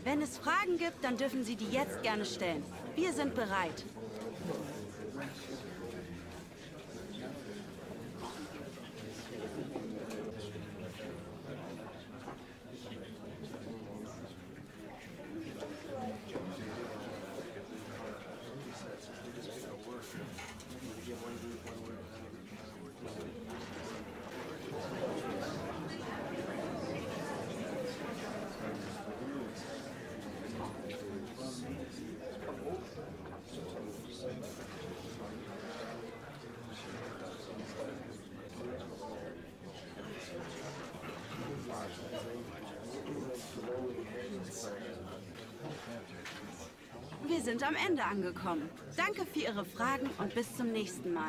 Wenn es Fragen gibt, dann dürfen Sie die jetzt gerne stellen. Wir sind bereit. Wir sind am Ende angekommen. Danke für Ihre Fragen und bis zum nächsten Mal.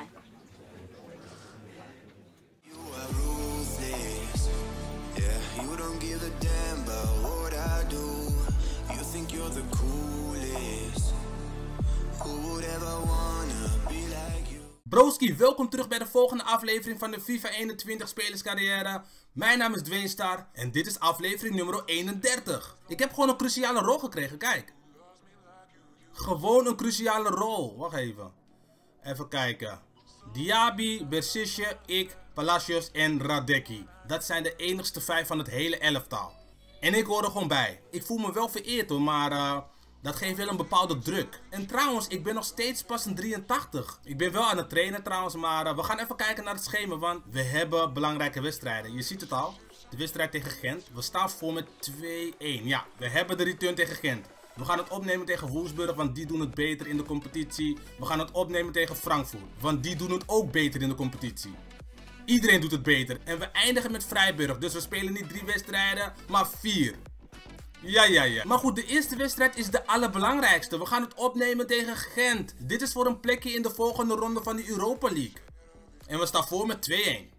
Broski, welkom terug bij de volgende aflevering van de FIFA 21 spelerscarrière. Mijn naam is Dwayne Star en dit is aflevering nummer 31. Ik heb gewoon een cruciale rol gekregen, kijk. Gewoon een cruciale rol. Wacht even. Even kijken. Diaby, Bersisje, ik, Palacios en Radecki. Dat zijn de enigste 5 van het hele elftal. En ik hoor er gewoon bij. Ik voel me wel vereerd hoor, maar dat geeft wel een bepaalde druk. En trouwens, ik ben nog steeds pas een 83. Ik ben wel aan het trainen trouwens, maar we gaan even kijken naar het schema, want we hebben belangrijke wedstrijden. Je ziet het al. De wedstrijd tegen Gent. We staan voor met 2-1. Ja, we hebben de return tegen Gent. We gaan het opnemen tegen Wolfsburg, want die doen het beter in de competitie. We gaan het opnemen tegen Frankfurt, want die doen het ook beter in de competitie. Iedereen doet het beter. En we eindigen met Freiburg, dus we spelen niet 3 wedstrijden, maar 4. Ja. Maar goed, de eerste wedstrijd is de allerbelangrijkste. We gaan het opnemen tegen Gent. Dit is voor een plekje in de volgende ronde van de Europa League. En we staan voor met 2-1.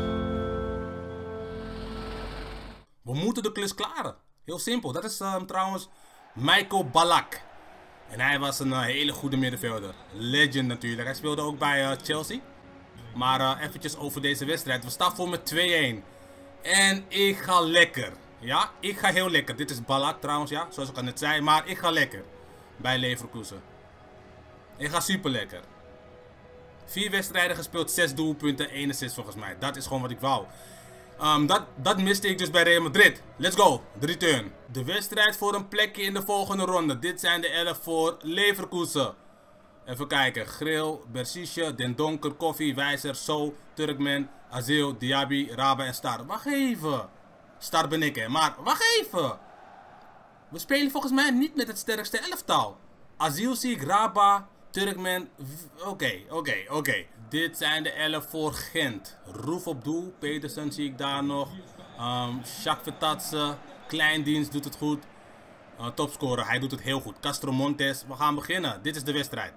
We moeten de klus klaren. Heel simpel. Dat is trouwens Michael Ballack. En hij was een hele goede middenvelder. Legend natuurlijk. Hij speelde ook bij Chelsea. Maar eventjes over deze wedstrijd. We staan voor met 2-1. En ik ga lekker. Ja, ik ga heel lekker. Dit is Ballack trouwens, ja. Zoals ik al net zei. Maar ik ga lekker. Bij Leverkusen. Ik ga super lekker. 4 wedstrijden gespeeld. 6 doelpunten. 1 assist volgens mij. Dat is gewoon wat ik wou. Dat miste ik dus bij Real Madrid. Let's go. De return. De wedstrijd voor een plekje in de volgende ronde. Dit zijn de 11 voor Leverkusen. Even kijken. Grill, Bersisje, Den Donker, Koffie, Wijzer, So, Turkmen, Azil, Diaby, Raba en Star. Wacht even. Star ben ik hè. Maar wacht even. We spelen volgens mij niet met het sterkste elftal. Azil zie ik, Raba, Turkmen. Oké. Dit zijn de 11 voor Gent. Roef op doel. Petersen zie ik daar nog. Jacques Vertatse. Kleindienst doet het goed. Topscorer. Hij doet het heel goed. Castro Montes. We gaan beginnen. Dit is de wedstrijd.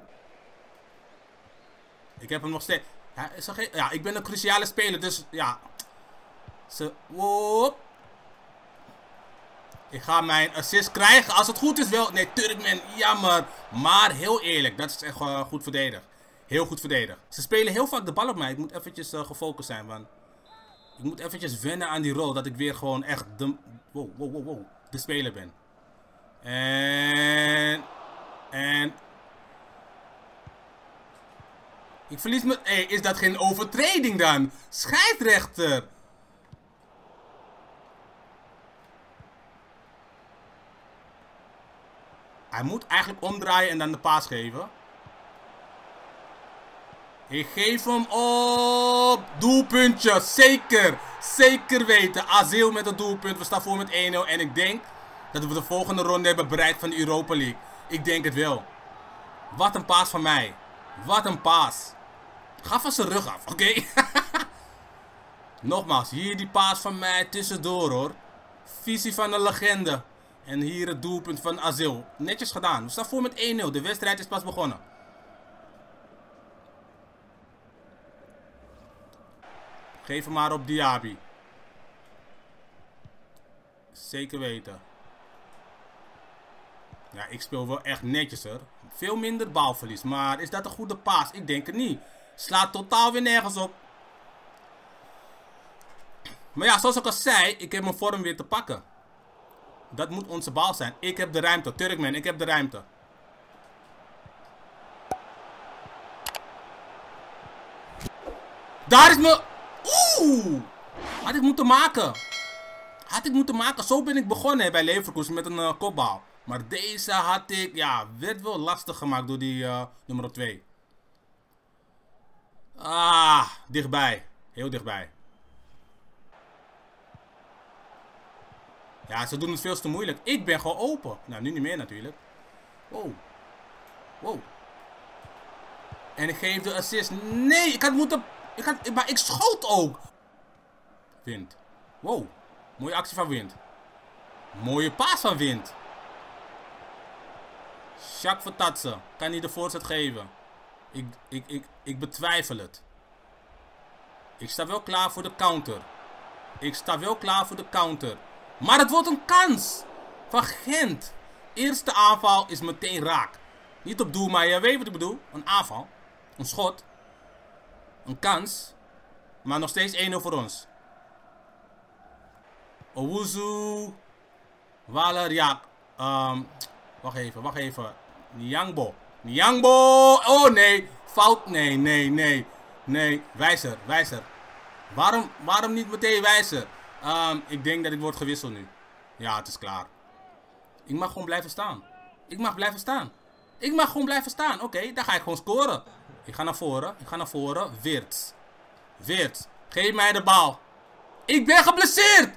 Ik heb hem nog steeds. Ja, ik ben een cruciale speler. Dus ja. Ik ga mijn assist krijgen. Als het goed is wel. Nee, Turkmen. Jammer. Maar heel eerlijk. Dat is echt goed verdedigd. Heel goed verdedigd. Ze spelen heel vaak de bal op mij. Ik moet eventjes gefocust zijn. Want ik moet eventjes wennen aan die rol. Dat ik weer gewoon echt de... Wow. De speler ben. En... Ik verlies me... Hé, is dat geen overtreding dan? Scheidsrechter. Hij moet eigenlijk omdraaien en dan de paas geven. Ik geef hem op. Doelpuntje. Zeker. Zeker weten. Azil met het doelpunt. We staan voor met 1-0. En ik denk dat we de volgende ronde hebben bereikt van de Europa League. Ik denk het wel. Wat een paas van mij. Wat een paas. Ga van zijn rug af. Oké. Nogmaals. Hier die paas van mij tussendoor hoor. Visie van een legende. En hier het doelpunt van Azil. Netjes gedaan. We staan voor met 1-0. De wedstrijd is pas begonnen. Geef hem maar op Diaby. Zeker weten. Ja, ik speel wel echt netjes hoor. Veel minder balverlies. Maar is dat een goede paas? Ik denk het niet. Slaat totaal weer nergens op. Maar ja, zoals ik al zei. Ik heb mijn vorm weer te pakken. Dat moet onze bal zijn. Ik heb de ruimte. Turkman, ik heb de ruimte. Daar is me... Oeh! Had ik moeten maken. Had ik moeten maken. Zo ben ik begonnen bij Leverkusen met een kopbal. Maar deze had ik... Ja, werd wel lastig gemaakt door die nummer 2. Ah, dichtbij. Heel dichtbij. Ja, ze doen het veel te moeilijk. Ik ben gewoon open. Nou, nu niet meer natuurlijk. Wow. Wow. En ik geef de assist. Nee, ik had moeten... Maar ik schoot ook. Wind. Wow. Mooie actie van Wind. Mooie paas van Wind. Jacques Vertatsen. Kan niet de voorzet geven. Ik betwijfel het. Ik sta wel klaar voor de counter. Ik sta wel klaar voor de counter. Maar het wordt een kans. Van Gent. Eerste aanval is meteen raak. Niet op doel, maar je weet wat ik bedoel. Een aanval. Een schot. Een kans. Maar nog steeds 1-0 voor ons. Owuzu. Waller, ja. Wacht even. Nyangbo. Oh nee. Fout. Nee. Wijzer. Waarom niet meteen Wijzer? Ik denk dat ik word gewisseld nu. Ja, het is klaar. Ik mag gewoon blijven staan. Ik mag gewoon blijven staan. Oké, dan ga ik gewoon scoren. Ik ga naar voren. Weerts. Geef mij de bal. Ik ben geblesseerd.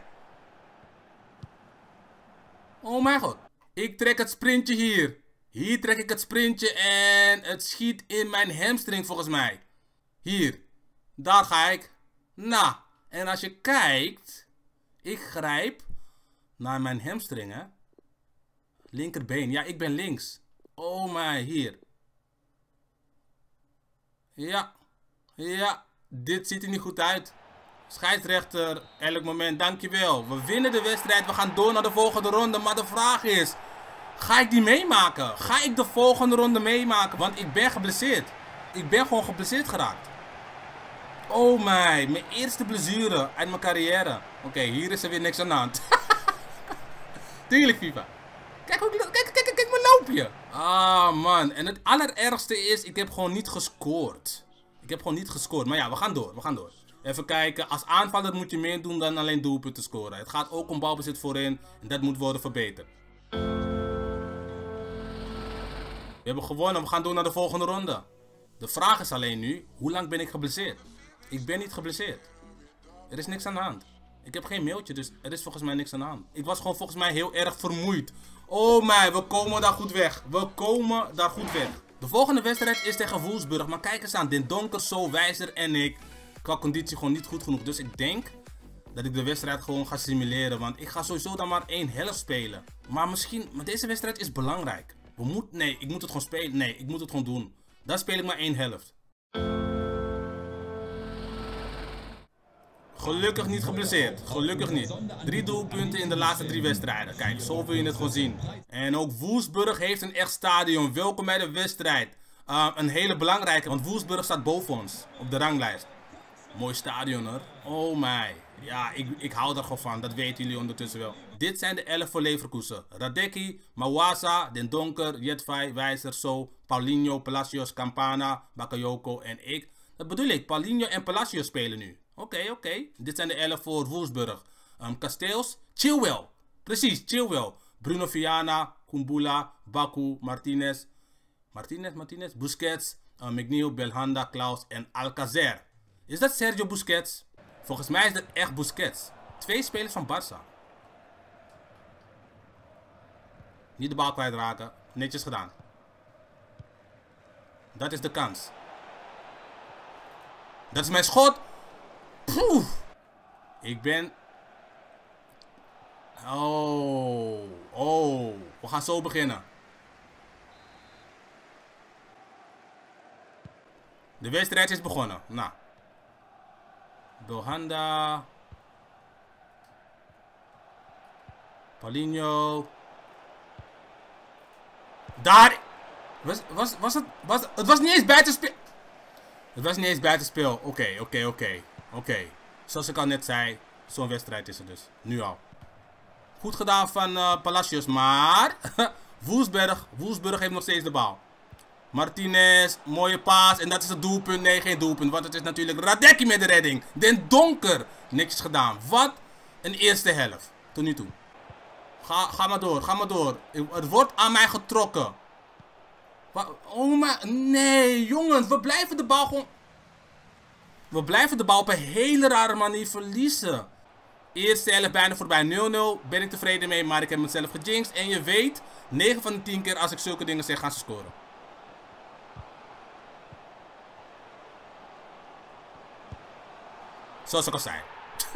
Oh mijn god. Ik trek het sprintje hier. Hier trek ik het sprintje en het schiet in mijn hamstring volgens mij. Hier. Daar ga ik. Nou. En als je kijkt. Ik grijp naar mijn hamstring, hè. Linkerbeen. Ja, ik ben links. Oh my, hier. Ja. Dit ziet er niet goed uit. Scheidsrechter, elk moment, dankjewel. We winnen de wedstrijd, we gaan door naar de volgende ronde. Maar de vraag is, ga ik die meemaken? Ga ik de volgende ronde meemaken? Want ik ben geblesseerd. Ik ben gewoon geblesseerd geraakt. Oh my, mijn eerste blessure uit mijn carrière. Oké, hier is er weer niks aan de hand. Tuurlijk, FIFA. Kijk mijn loopje. Ah man, en het allerergste is, ik heb gewoon niet gescoord. Maar ja, we gaan door. Even kijken, als aanvaller moet je meer doen dan alleen doelpunten scoren. Het gaat ook om balbezit voorin en dat moet worden verbeterd. We hebben gewonnen, we gaan door naar de volgende ronde. De vraag is alleen nu, hoe lang ben ik geblesseerd? Ik ben niet geblesseerd. Er is niks aan de hand. Ik heb geen mailtje, dus er is volgens mij niks aan de hand. Ik was gewoon volgens mij heel erg vermoeid. Oh my, we komen daar goed weg. De volgende wedstrijd is tegen Wolfsburg. Maar kijk eens aan, Den Donker, Zo, Wijzer en ik. Qua conditie gewoon niet goed genoeg. Dus ik denk dat ik de wedstrijd gewoon ga simuleren. Want ik ga sowieso dan maar 1 helft spelen. Maar deze wedstrijd is belangrijk. Ik moet het gewoon spelen. Nee, ik moet het gewoon doen. Dan speel ik maar 1 helft. Gelukkig niet geblesseerd. Gelukkig niet. 3 doelpunten in de laatste 3 wedstrijden. Kijk, zo wil je het gewoon zien. En ook Wolfsburg heeft een echt stadion. Welkom bij de wedstrijd. Een hele belangrijke, want Wolfsburg staat boven ons op de ranglijst. Mooi stadion hoor. Oh my. Ja, ik hou er gewoon van. Dat weten jullie ondertussen wel. Dit zijn de 11 voor Leverkusen. Radecki, Mawasa, Den Donker, Jedvai, Wijzer, So, Paulinho, Palacios, Campana, Bakayoko en ik. Dat bedoel ik. Paulinho en Palacios spelen nu. Oké. Dit zijn de 11 voor Wolfsburg. Casteels, Chilwell. Precies, Chilwell. Bruno Viana, Kumbula, Baku, Martinez, Busquets, McNeil, Belhanda, Klaus en Alcacer. Is dat Sergio Busquets? Volgens mij is dat echt Busquets. 2 spelers van Barça. Niet de bal kwijtraken. Netjes gedaan. Dat is de kans. Dat is mijn schot. Poef. Ik ben... Oh. We gaan zo beginnen. De wedstrijd is begonnen. Nou. Belhanda. Paulinho. Daar. Was het? Het was niet eens buitenspel. Het was niet eens buitenspel. Oké. Zoals ik al net zei. Zo'n wedstrijd is het dus. Nu al. Goed gedaan van Palacios, maar Wolfsburg heeft nog steeds de bal. Martinez, mooie paas en dat is het doelpunt. Nee, geen doelpunt, want het is natuurlijk Radecki met de redding. Den Donker, niks gedaan. Wat een eerste helft, tot nu toe. Ga maar door, ga maar door. Het wordt aan mij getrokken. Oh maar, nee jongens, we blijven de bal gewoon... We blijven de bal op een hele rare manier verliezen. Eerste helft bijna voorbij, 0-0. Ben ik tevreden mee, maar ik heb mezelf gejinxed. En je weet, 9 van de 10 keer als ik zulke dingen zeg, gaan ze scoren. Zoals ik al zei.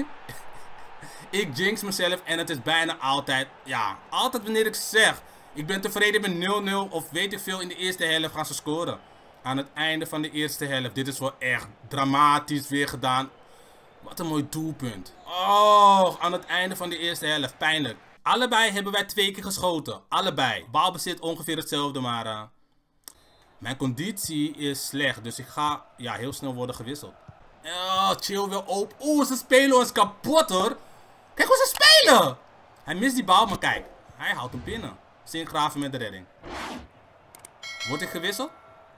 Ik jinx mezelf en het is bijna altijd, ja, altijd wanneer ik zeg, ik ben tevreden met 0-0 of weet ik veel, in de eerste helft gaan ze scoren. Aan het einde van de eerste helft. Dit is wel echt dramatisch weer gedaan. Wat een mooi doelpunt. Oh, aan het einde van de eerste helft. Pijnlijk. Allebei hebben wij 2 keer geschoten. Allebei. Balbezit ongeveer hetzelfde, maar mijn conditie is slecht. Dus ik ga heel snel worden gewisseld. Oh, chill weer op. Oeh, ze spelen ons kapot hoor. Kijk hoe ze spelen. Hij mist die bal, maar kijk. Hij houdt hem binnen. Sinkgraven met de redding. Word ik gewisseld?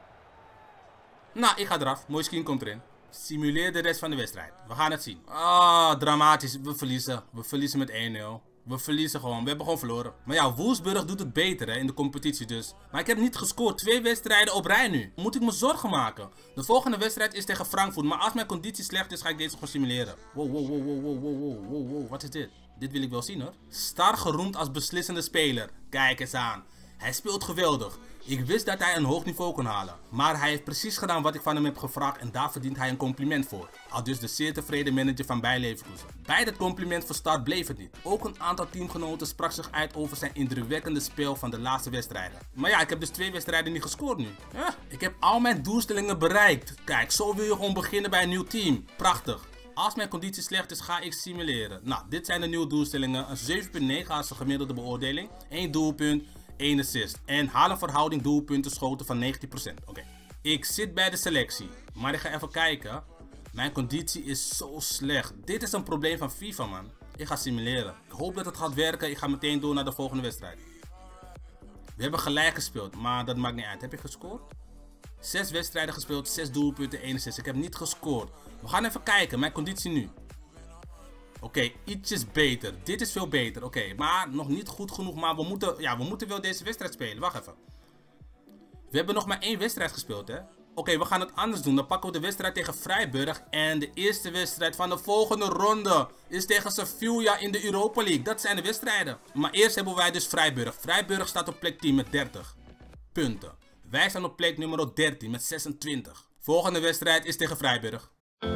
Nou, ik ga eraf. Mooi skin komt erin. Simuleer de rest van de wedstrijd. We gaan het zien. Ah, dramatisch. We verliezen. We verliezen met 1-0. We verliezen gewoon. We hebben gewoon verloren. Maar ja, Wolfsburg doet het beter hè, in de competitie dus. Maar ik heb niet gescoord. 2 wedstrijden op rij nu. Moet ik me zorgen maken? De volgende wedstrijd is tegen Frankfurt. Maar als mijn conditie slecht is, ga ik deze gewoon simuleren. Wow. Wat is dit? Dit wil ik wel zien hoor. Star geroemd als beslissende speler. Kijk eens aan. Hij speelt geweldig. Ik wist dat hij een hoog niveau kon halen. Maar hij heeft precies gedaan wat ik van hem heb gevraagd en daar verdient hij een compliment voor. Aldus de zeer tevreden manager van Bayer Leverkusen. Bij dat compliment voor Start bleef het niet. Ook een aantal teamgenoten sprak zich uit over zijn indrukwekkende spel van de laatste wedstrijden. Maar ja, ik heb dus 2 wedstrijden niet gescoord nu. Ja, ik heb al mijn doelstellingen bereikt. Kijk, zo wil je gewoon beginnen bij een nieuw team. Prachtig. Als mijn conditie slecht is, ga ik simuleren. Nou, dit zijn de nieuwe doelstellingen. Een 7,9 als een gemiddelde beoordeling. 1 doelpunt. 1 assist. En haal een verhouding doelpunten schoten van 90%. Oké. Ik zit bij de selectie. Maar ik ga even kijken. Mijn conditie is zo slecht. Dit is een probleem van FIFA, man. Ik ga simuleren. Ik hoop dat het gaat werken. Ik ga meteen door naar de volgende wedstrijd. We hebben gelijk gespeeld. Maar dat maakt niet uit. Heb je gescoord? 6 wedstrijden gespeeld. 6 doelpunten. 1 assist. Ik heb niet gescoord. We gaan even kijken. Mijn conditie nu. Oké, ietsjes beter. Dit is veel beter. Oké, maar nog niet goed genoeg. Maar we moeten wel deze wedstrijd spelen. Wacht even. We hebben nog maar 1 wedstrijd gespeeld, hè. Oké, we gaan het anders doen. Dan pakken we de wedstrijd tegen Freiburg. En de eerste wedstrijd van de volgende ronde is tegen Sevilla in de Europa League. Dat zijn de wedstrijden. Maar eerst hebben wij dus Freiburg. Freiburg staat op plek 10 met 30 punten. Wij staan op plek nummer 13 met 26. Volgende wedstrijd is tegen Freiburg.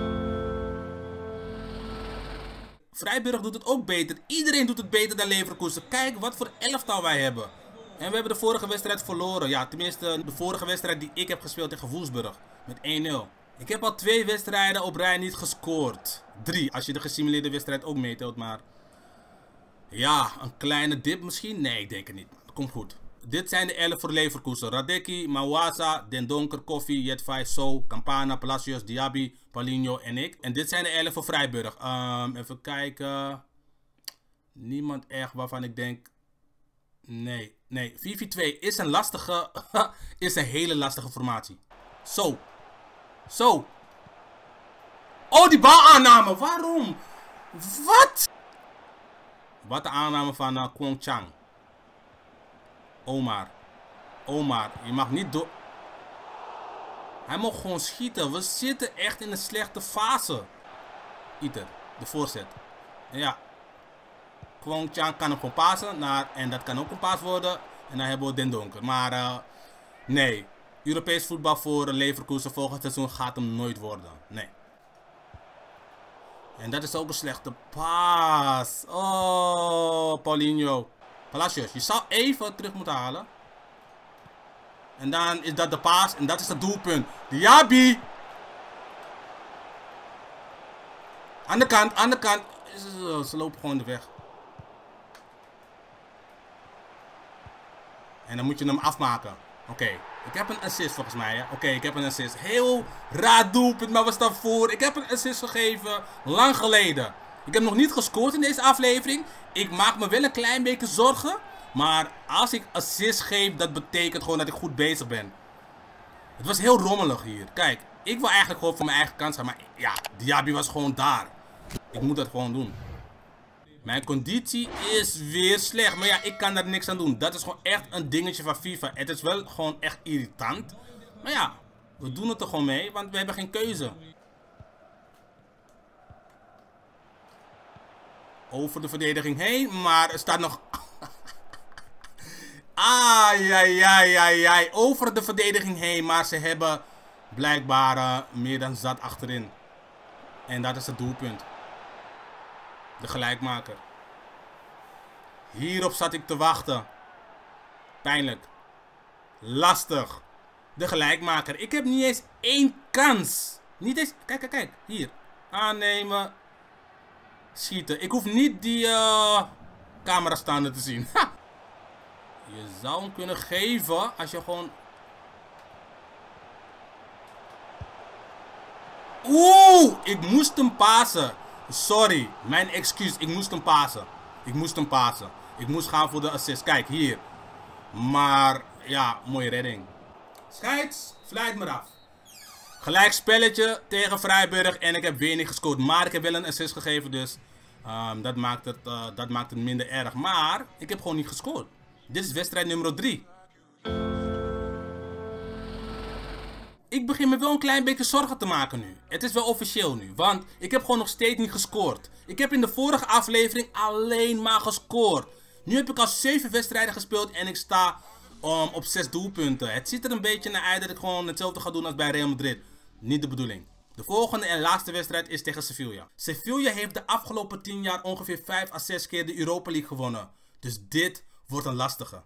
Freiburg doet het ook beter. Iedereen doet het beter dan Leverkusen. Kijk wat voor elftal wij hebben. En we hebben de vorige wedstrijd verloren. Ja, tenminste de vorige wedstrijd die ik heb gespeeld tegen Wolfsburg. Met 1-0. Ik heb al 2 wedstrijden op rij niet gescoord. 3, als je de gesimuleerde wedstrijd ook meetelt. Maar ja, een kleine dip misschien? Nee, ik denk het niet. Dat komt goed. Dit zijn de 11 voor Leverkusen. Radecki, Mawasa, Den Donker, Koffie, Jedvai, So, Campana, Palacios, Diaby, Paulinho en ik. En dit zijn de 11 voor Freiburg. Even kijken. Niemand echt waarvan ik denk... Nee. 4-4-2 is een lastige... is een hele lastige formatie. Zo. Oh, die balaanname. Waarom? Wat? Wat de aanname van Kwon Chang. Omar, je mag niet door... Hij mag gewoon schieten. We zitten echt in een slechte fase. Iter, de voorzet. Ja. Kwon Chang kan hem gewoon pasen. En dat kan ook een paas worden. En dan hebben we Den Donker. Maar nee. Europees voetbal voor Leverkusen volgend seizoen gaat hem nooit worden. Nee. En dat is ook een slechte paas. Oh, Paulinho. Palacios, je zou even terug moeten halen. En dan is dat de paas. En dat is het doelpunt. Diaby. Aan de kant. Ze lopen gewoon de weg. En dan moet je hem afmaken. Oké. Ik heb een assist volgens mij. Oké, ik heb een assist. Heel raar doelpunt, maar we staan voor. Ik heb een assist gegeven. Lang geleden. Ik heb nog niet gescoord in deze aflevering. Ik maak me wel een klein beetje zorgen. Maar als ik assist geef, dat betekent gewoon dat ik goed bezig ben. Het was heel rommelig hier. Kijk, ik wil eigenlijk gewoon voor mijn eigen kans gaan. Maar ja, Diaby was gewoon daar. Ik moet dat gewoon doen. Mijn conditie is weer slecht. Maar ja, ik kan daar niks aan doen. Dat is gewoon echt een dingetje van FIFA. Het is wel gewoon echt irritant. Maar ja, we doen het er gewoon mee. Want we hebben geen keuze. Over de verdediging heen. Maar er staat nog... Ai. Over de verdediging heen. Maar ze hebben blijkbaar meer dan zat achterin. En dat is het doelpunt. De gelijkmaker. Hierop zat ik te wachten. Pijnlijk. Lastig. De gelijkmaker. Ik heb niet eens één kans. Niet eens... Kijk. Hier. Aannemen. Schieten. Ik hoef niet die camera staande te zien. Ha! Je zou hem kunnen geven als je gewoon... Oeh! Ik moest hem pasen. Sorry. Mijn excuus. Ik moest hem pasen. Ik moest gaan voor de assist. Kijk, hier. Maar, ja, mooie redding. Scheids, fluit me af. Gelijk spelletje tegen Freiburg. En ik heb weer niet gescoord. Maar ik heb wel een assist gegeven, dus... dat maakt het minder erg. Maar, ik heb gewoon niet gescoord. Dit is wedstrijd nummer 3. Ik begin me wel een klein beetje zorgen te maken nu. Het is wel officieel nu, want ik heb gewoon nog steeds niet gescoord. Ik heb in de vorige aflevering alleen maar gescoord. Nu heb ik al 7 wedstrijden gespeeld en ik sta op 6 doelpunten. Het ziet er een beetje naar uit dat ik gewoon hetzelfde ga doen als bij Real Madrid. Niet de bedoeling. De volgende en laatste wedstrijd is tegen Sevilla. Sevilla heeft de afgelopen 10 jaar ongeveer 5 à 6 keer de Europa League gewonnen. Dus dit wordt een lastige.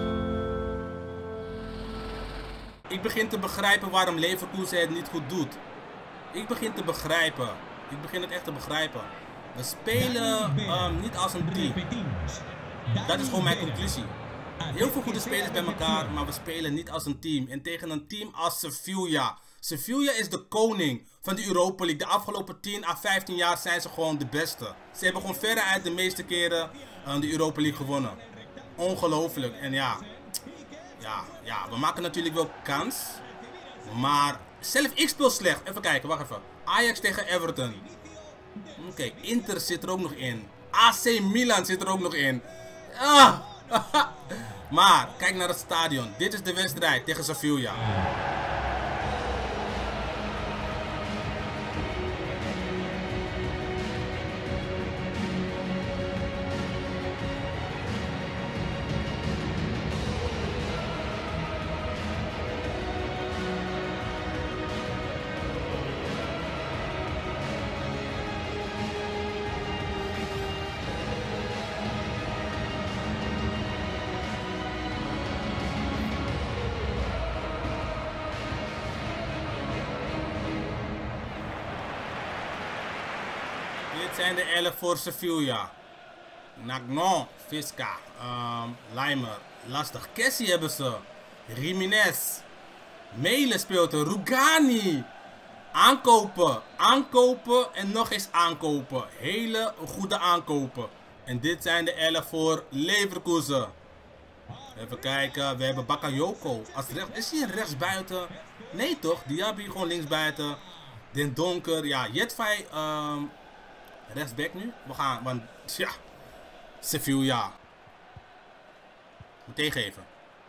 Ik begin te begrijpen waarom Leverkusen het niet goed doet. Ik begin het echt te begrijpen. We spelen niet als een team. Dat is gewoon mijn conclusie. Heel veel goede spelers bij elkaar, maar we spelen niet als een team. En tegen een team als Sevilla. Sevilla is de koning van de Europa League. De afgelopen 10 à 15 jaar zijn ze gewoon de beste. Ze hebben gewoon veruit de meeste keren de Europa League gewonnen. Ongelooflijk. En ja, we maken natuurlijk wel kans. Maar zelf ik speel slecht. Even kijken, wacht even. Ajax tegen Everton. Oké, Inter zit er ook nog in. AC Milan zit er ook nog in. Maar, kijk naar het stadion. Dit is de wedstrijd tegen Sevilla. Dit zijn de 11 voor Sevilla. Nagnon, Visca, Leimer, lastig. Kessie hebben ze. Jiménez. Mele speelt er. Rugani. Aankopen en nog eens aankopen. Hele goede aankopen. En dit zijn de 11 voor Leverkusen. Even kijken, we hebben Bakayoko. Is hij rechtsbuiten? Nee toch? Diaby gewoon linksbuiten. Den Donker, ja, Jetvay. Rechtsback nu. We gaan, want ja. Sevilla. Meteen geven.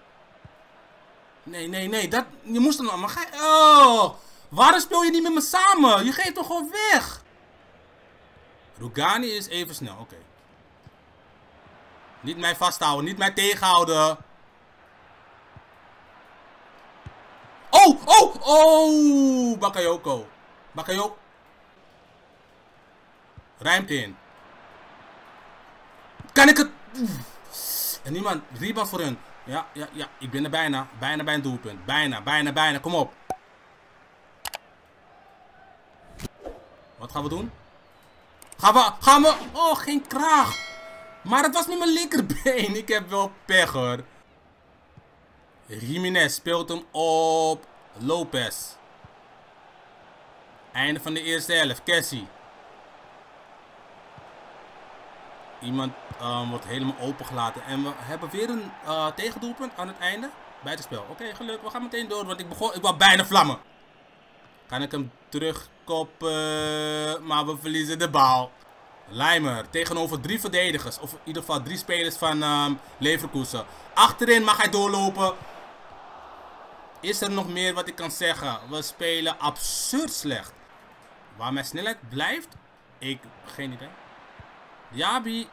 Nee. Dat, je moest er nog. Maar oh. Waarom speel je niet met me samen? Je geeft toch gewoon weg. Rugani is even snel. Oké. Niet mij vasthouden. Niet mij tegenhouden. Oh. Bakayoko. Ruimte in. Kan ik het? En niemand. Rebound voor hun. Ja. Ik ben er bijna. Bijna bij een doelpunt. Bijna. Kom op. Wat gaan we doen? Gaan we? Oh, geen kracht. Maar het was met mijn linkerbeen. Ik heb wel pech hoor. Jiménez speelt hem op Lopez. Einde van de eerste helft. Kessie. Iemand wordt helemaal opengelaten. En we hebben weer een tegendoelpunt aan het einde. Buitenspel. Oké, gelukkig. We gaan meteen door. Want ik wou bijna vlammen. Kan ik hem terugkoppen? Maar we verliezen de bal. Leimer tegenover 3 verdedigers. Of in ieder geval 3 spelers van Leverkusen. Achterin mag hij doorlopen. Is er nog meer wat ik kan zeggen? We spelen absurd slecht. Waar mijn snelheid blijft? Geen idee. Jabi.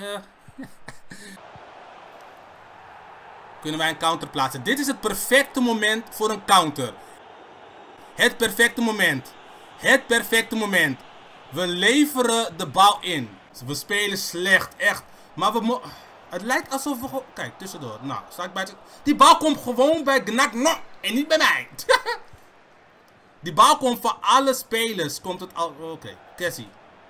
Kunnen wij een counter plaatsen? Dit is het perfecte moment voor een counter. Het perfecte moment. Het perfecte moment. We leveren de bal in. We spelen slecht, echt. Maar het lijkt alsof we gewoon... Kijk, tussendoor. Nou, sta ik buiten... Die bal komt gewoon bij Gnak en niet bij mij. Die bal komt van alle spelers. Komt het al... Oké, Kessie.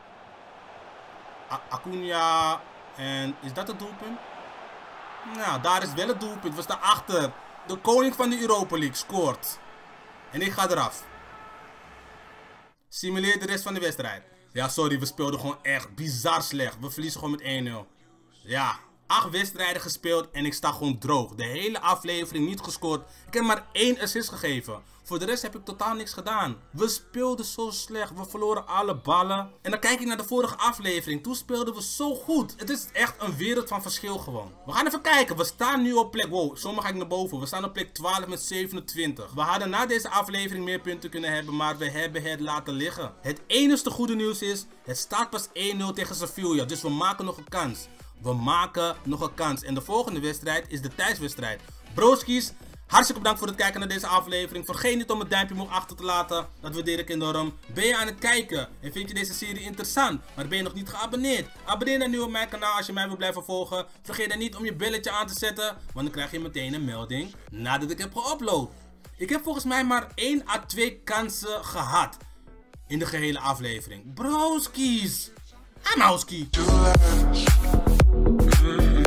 Acuna. En is dat het doelpunt? Nou, daar is wel het doelpunt. We staan achter. De koning van de Europa League scoort. En ik ga eraf. Simuleer de rest van de wedstrijd. Ja, sorry, we speelden gewoon echt bizar slecht. We verliezen gewoon met 1-0. Ja, 8 wedstrijden gespeeld en ik sta gewoon droog. De hele aflevering niet gescoord. Ik heb maar 1 assist gegeven. Voor de rest heb ik totaal niks gedaan. We speelden zo slecht. We verloren alle ballen. En dan kijk ik naar de vorige aflevering. Toen speelden we zo goed. Het is echt een wereld van verschil gewoon. We gaan even kijken. We staan nu op plek... Wow, zomaar ga ik naar boven. We staan op plek 12 met 27. We hadden na deze aflevering meer punten kunnen hebben. Maar we hebben het laten liggen. Het enige goede nieuws is... Het staat pas 1-0 tegen Sevilla. Dus we maken nog een kans. We maken nog een kans. En de volgende wedstrijd is de thuiswedstrijd. Broskies... Hartstikke bedankt voor het kijken naar deze aflevering. Vergeet niet om het duimpje omhoog achter te laten. Dat waardeer ik enorm. Ben je aan het kijken en vind je deze serie interessant, maar ben je nog niet geabonneerd? Abonneer dan nu op mijn kanaal als je mij wil blijven volgen. Vergeet dan niet om je belletje aan te zetten, want dan krijg je meteen een melding nadat ik heb geüpload. Ik heb volgens mij maar 1 à 2 kansen gehad in de gehele aflevering. Broskies! Anauski!